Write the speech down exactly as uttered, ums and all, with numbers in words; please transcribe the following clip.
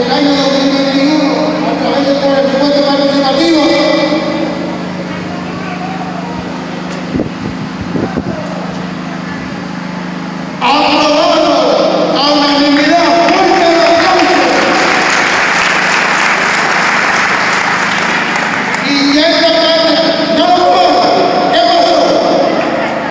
el año dos mil veintiuno a través del presupuesto participativo. Aprobado a unanimidad. Fuerte el aplauso. Y llega